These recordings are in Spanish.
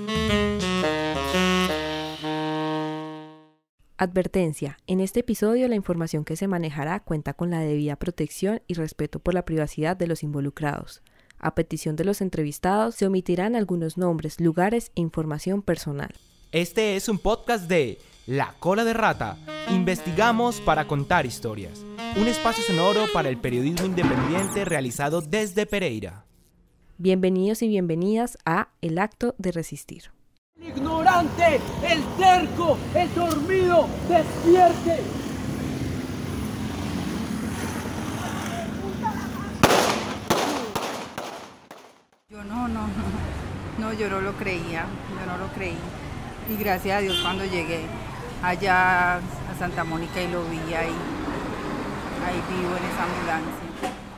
Advertencia: en este episodio la información que se manejará cuenta con la debida protección y respeto por la privacidad de los involucrados. A petición de los entrevistados se omitirán algunos nombres, lugares e información personal. Este es un podcast de La Cola de Rata. Investigamos para contar historias. Un espacio sonoro para el periodismo independiente realizado desde Pereira. Bienvenidos y bienvenidas a El Acto de Resistir. El ignorante, el terco, el dormido, despierte. Yo no lo creí. Y gracias a Dios cuando llegué allá a Santa Mónica y lo vi ahí vivo en esa ambulancia.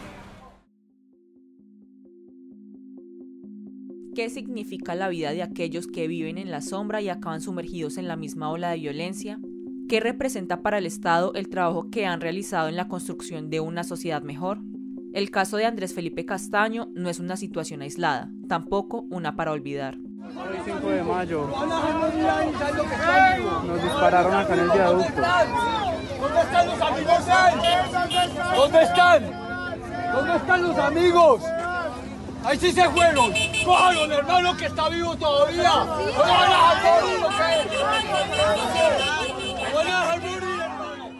¿Qué significa la vida de aquellos que viven en la sombra y acaban sumergidos en la misma ola de violencia? ¿Qué representa para el Estado el trabajo que han realizado en la construcción de una sociedad mejor? El caso de Andrés Felipe Castaño no es una situación aislada, tampoco una para olvidar. Hoy 5 de mayo, nos dispararon acá en el viaducto. ¿Dónde están los amigos? ¿Dónde están? ¿Dónde están los amigos? Ahí sí se fueron. Cójalo, hermano, que está vivo todavía. ¿No lo van a dejar morir o qué? ¿No van a dejar morir, hermano?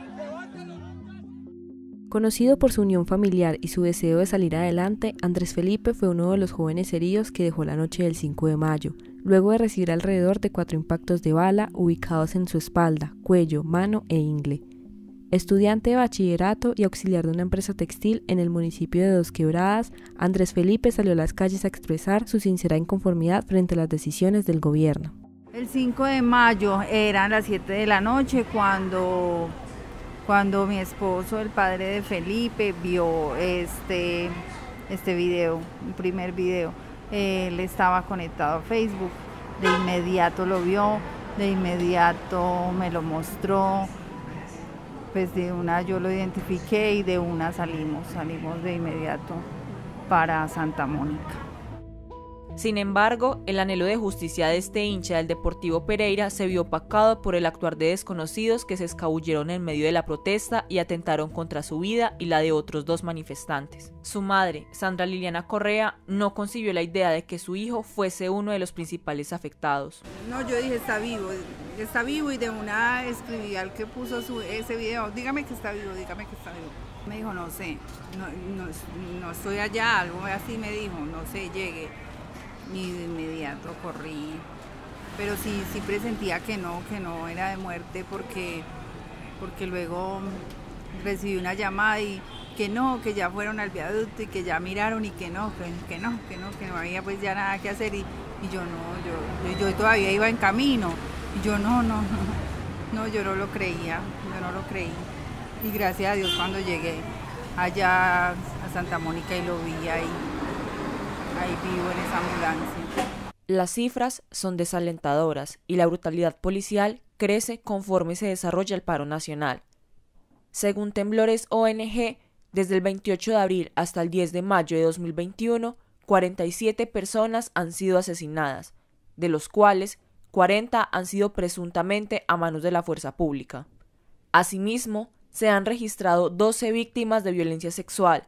Conocido por su unión familiar y su deseo de salir adelante, Andrés Felipe fue uno de los jóvenes heridos que dejó la noche del 5 de mayo, luego de recibir alrededor de 4 impactos de bala ubicados en su espalda, cuello, mano e ingle. Estudiante de bachillerato y auxiliar de una empresa textil en el municipio de Dos Quebradas, Andrés Felipe salió a las calles a expresar su sincera inconformidad frente a las decisiones del gobierno. El 5 de mayo eran las 7 de la noche cuando mi esposo, el padre de Felipe, vio este video, el primer video. Él estaba conectado a Facebook, de inmediato lo vio, de inmediato me lo mostró. Pues de una yo lo identifiqué y de una salimos de inmediato para Santa Mónica. Sin embargo, el anhelo de justicia de este hincha del Deportivo Pereira se vio opacado por el actuar de desconocidos que se escabulleron en medio de la protesta y atentaron contra su vida y la de otros 2 manifestantes. Su madre, Sandra Liliana Correa, no concibió la idea de que su hijo fuese uno de los principales afectados. No, yo dije está vivo y de una escribí al que puso ese video, dígame que está vivo. Me dijo no sé, no estoy allá, algo así me dijo, no sé, llegue. Y de inmediato corrí, pero sí presentía que no era de muerte porque luego recibí una llamada y que ya fueron al viaducto y que ya miraron y que no había pues ya nada que hacer y yo todavía iba en camino y yo no, yo no lo creía, y gracias a Dios cuando llegué allá a Santa Mónica y lo vi ahí vivo en esa ambulancia. Las cifras son desalentadoras y la brutalidad policial crece conforme se desarrolla el paro nacional. Según Temblores ONG, desde el 28 de abril hasta el 10 de mayo de 2021, 47 personas han sido asesinadas, de los cuales 40 han sido presuntamente a manos de la fuerza pública. Asimismo, se han registrado 12 víctimas de violencia sexual,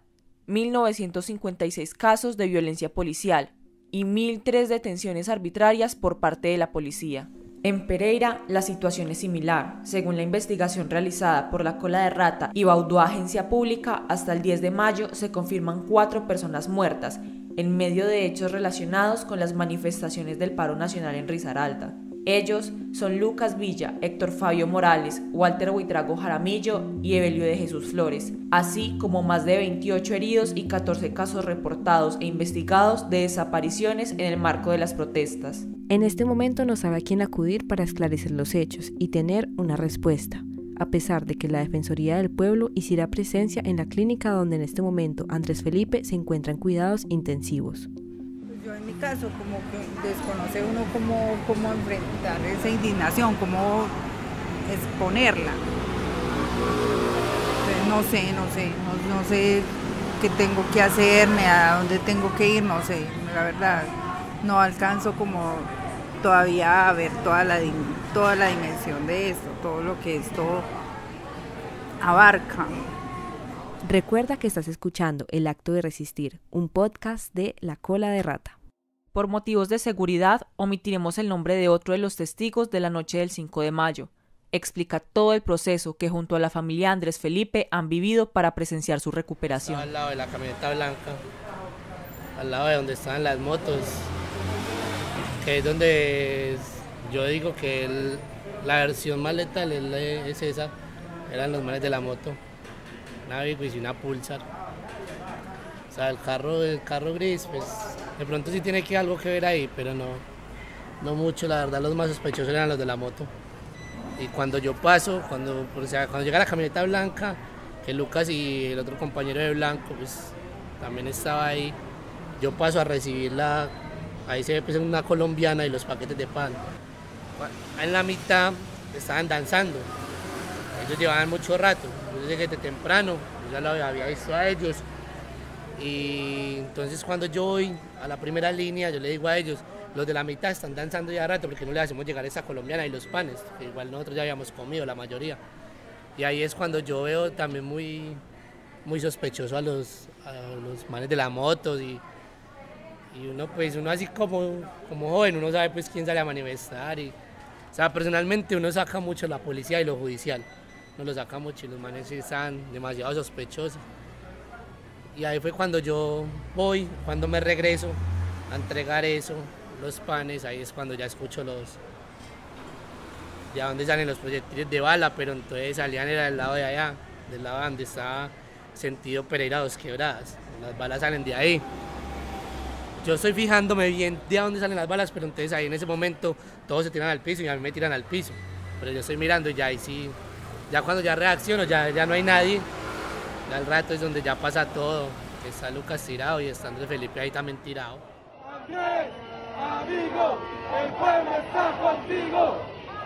1.956 casos de violencia policial y 1.003 detenciones arbitrarias por parte de la policía. En Pereira, la situación es similar. Según la investigación realizada por La Cola de Rata y Baudó Agencia Pública, hasta el 10 de mayo se confirman 4 personas muertas en medio de hechos relacionados con las manifestaciones del paro nacional en Risaralda. Ellos son Lucas Villa, Héctor Fabio Morales, Walter Buitrago Jaramillo y Evelio de Jesús Flores, así como más de 28 heridos y 14 casos reportados e investigados de desapariciones en el marco de las protestas. En este momento no sabe a quién acudir para esclarecer los hechos y tener una respuesta, a pesar de que la Defensoría del Pueblo hiciera presencia en la clínica donde en este momento Andrés Felipe se encuentra en cuidados intensivos. Yo en mi caso como que desconoce uno cómo enfrentar esa indignación, cómo exponerla. Entonces, no sé qué tengo que hacer, ni a dónde tengo que ir, no sé, la verdad, no alcanzo como todavía ver toda la dimensión de esto, todo lo que esto abarca. Recuerda que estás escuchando El Acto de Resistir, un podcast de La Cola de Rata. Por motivos de seguridad, omitiremos el nombre de otro de los testigos de la noche del 5 de mayo. Explica todo el proceso que junto a la familia Andrés Felipe han vivido para presenciar su recuperación. Estaba al lado de la camioneta blanca, al lado de donde estaban las motos, que es donde yo digo que la versión más letal es esa, eran los manes de la moto, una Big y una Pulsar. O sea, el carro gris, pues de pronto sí tiene algo que ver ahí, pero no mucho, la verdad los más sospechosos eran los de la moto. Y cuando yo paso, cuando llega la camioneta blanca, que Lucas y el otro compañero de blanco, pues también estaba ahí, yo paso a recibirla, ahí se ve pues una colombiana y los paquetes de pan. En la mitad estaban danzando, ellos llevaban mucho rato, yo llegué de temprano, yo ya lo había visto a ellos. Y entonces cuando yo voy a la primera línea, yo le digo a ellos, los de la mitad están danzando ya rato, porque no les hacemos llegar esa colombiana y los panes, que igual nosotros ya habíamos comido, la mayoría. Y ahí es cuando yo veo también muy sospechoso a los manes de la moto y uno así como joven, uno sabe pues quién sale a manifestar. O sea, personalmente uno saca mucho la policía y lo judicial, uno lo saca mucho y los manes sí están demasiado sospechosos. Y ahí fue cuando yo voy, cuando me regreso a entregar eso, los panes, ahí es cuando ya escucho ya donde salen los proyectiles de bala, pero entonces salían era del lado de allá, del lado donde estaba sentido Pereira Dos Quebradas, las balas salen de ahí. Yo estoy fijándome bien de dónde salen las balas, pero entonces ahí en ese momento todos se tiran al piso y a mí me tiran al piso, pero yo estoy mirando y ya ahí sí, ya cuando ya reacciono, ya no hay nadie. Al rato es donde ya pasa todo, que está Lucas tirado y está Andrés Felipe ahí también tirado. Andrés, amigo, el pueblo está contigo.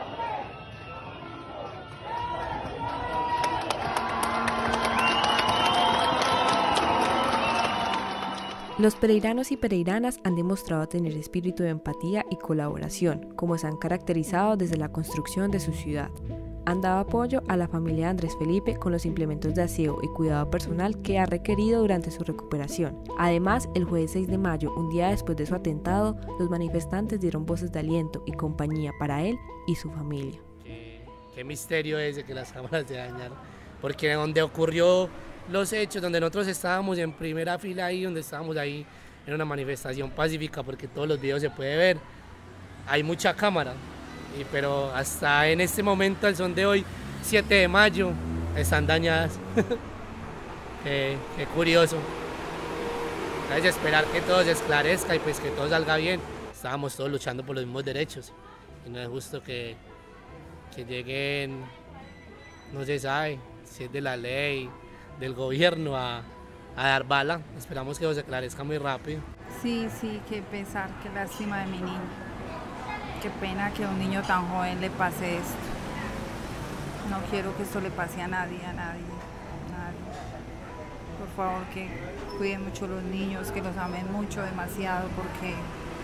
Los pereiranos y pereiranas han demostrado tener espíritu de empatía y colaboración, como se han caracterizado desde la construcción de su ciudad. Han dado apoyo a la familia Andrés Felipe con los implementos de aseo y cuidado personal que ha requerido durante su recuperación. Además, el jueves 6 de mayo, un día después de su atentado, los manifestantes dieron voces de aliento y compañía para él y su familia. Qué misterio ese que las cámaras se dañaron, porque donde ocurrió los hechos, donde nosotros estábamos en primera fila ahí, donde estábamos ahí en una manifestación pacífica, porque todos los videos se puede ver, hay mucha cámara. Pero hasta en este momento, al son de hoy, 7 de mayo, están dañadas. Qué curioso. Hay que esperar que todo se esclarezca y pues que todo salga bien. Estábamos todos luchando por los mismos derechos y no es justo que lleguen, no se sabe si es de la ley, del gobierno a dar bala. Esperamos que todo se esclarezca muy rápido. Sí, qué pesar, qué lástima de mi niño. Qué pena que a un niño tan joven le pase esto. No quiero que esto le pase a nadie. Por favor, que cuiden mucho a los niños, que los amen mucho, demasiado, porque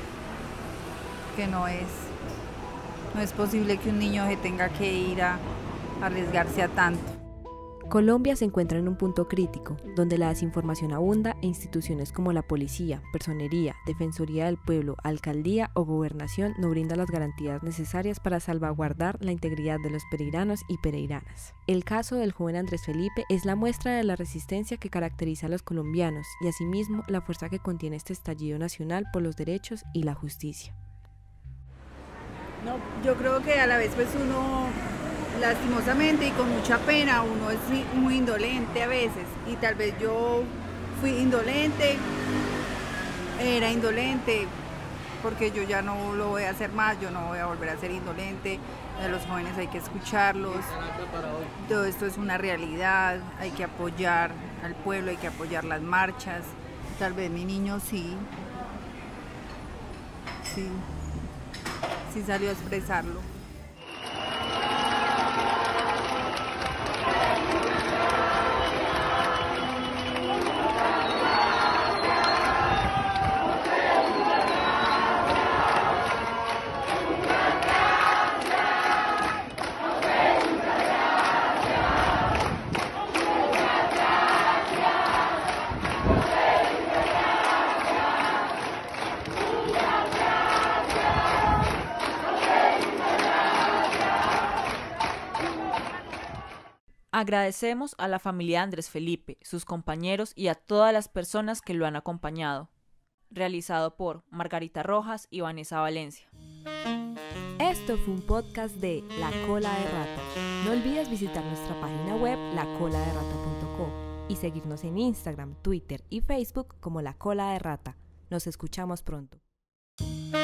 no es posible que un niño se tenga que ir a arriesgarse a tanto. Colombia se encuentra en un punto crítico, donde la desinformación abunda e instituciones como la policía, personería, defensoría del pueblo, alcaldía o gobernación no brindan las garantías necesarias para salvaguardar la integridad de los pereiranos y pereiranas. El caso del joven Andrés Felipe es la muestra de la resistencia que caracteriza a los colombianos y asimismo la fuerza que contiene este estallido nacional por los derechos y la justicia. No, yo creo que a la vez pues uno, lastimosamente y con mucha pena, uno es muy indolente a veces, y tal vez yo fui indolente, era indolente, porque yo ya no lo voy a hacer más, yo no voy a volver a ser indolente. A los jóvenes hay que escucharlos, todo esto es una realidad, hay que apoyar al pueblo, hay que apoyar las marchas. Tal vez mi niño sí salió a expresarlo. Agradecemos a la familia de Andrés Felipe, sus compañeros y a todas las personas que lo han acompañado. Realizado por Margarita Rojas y Vanessa Valencia. Esto fue un podcast de La Cola de Rata. No olvides visitar nuestra página web lacoladerrata.co y seguirnos en Instagram, Twitter y Facebook como La Cola de Rata. Nos escuchamos pronto.